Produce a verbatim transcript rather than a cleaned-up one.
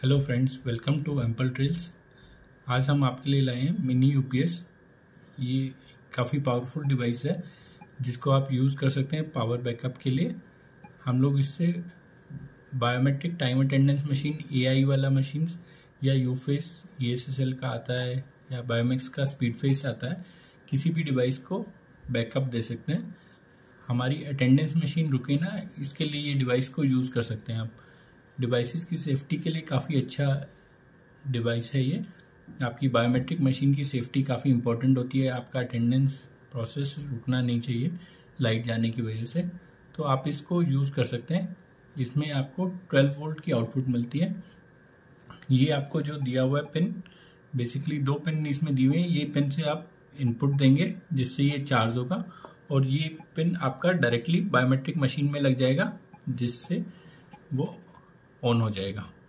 Hello friends, welcome to ample trails. आज हम आपके लिए लाए हैं मिनी यूपीएस। ये काफ़ी पावरफुल डिवाइस है जिसको आप यूज़ कर सकते हैं पावर बैकअप के लिए। हम लोग इससे biometric time attendance machine, AI वाला मशीन्स या यूफेस, ईएसएसएल का आता है या बायोमेक्स का स्पीड फेस आता है, किसी भी डिवाइस को बैकअप दे सकते हैं। हमारी अटेंडेंस मशीन रुके ना, इसके लिए ये डिवाइस को यूज़ कर सकते हैं आप। डिवाइसेस की सेफ्टी के लिए काफ़ी अच्छा डिवाइस है ये। आपकी बायोमेट्रिक मशीन की सेफ्टी काफ़ी इंपॉर्टेंट होती है। आपका अटेंडेंस प्रोसेस रुकना नहीं चाहिए लाइट जाने की वजह से, तो आप इसको यूज़ कर सकते हैं। इसमें आपको ट्वेल्व वोल्ट की आउटपुट मिलती है। ये आपको जो दिया हुआ है पिन, बेसिकली दो पिन इसमें दिए हुए हैं। ये पिन से आप इनपुट देंगे जिससे ये चार्ज होगा, और ये पिन आपका डायरेक्टली बायोमेट्रिक मशीन में लग जाएगा जिससे वो ऑन हो जाएगा।